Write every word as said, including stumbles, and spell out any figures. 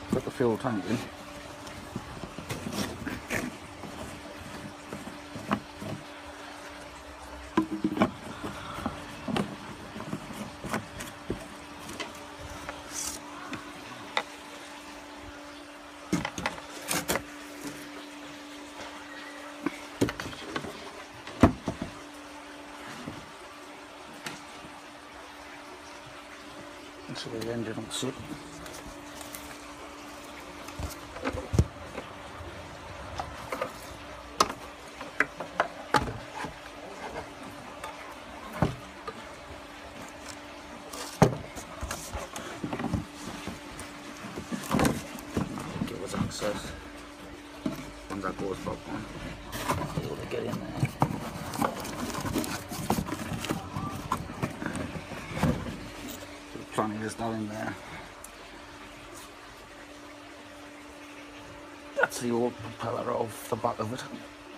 put the fuel tank in. So the engine will sit. Give us access. Once that goes back on, be able to get in there. Plenty is down in there. That's the old propeller off the back of it.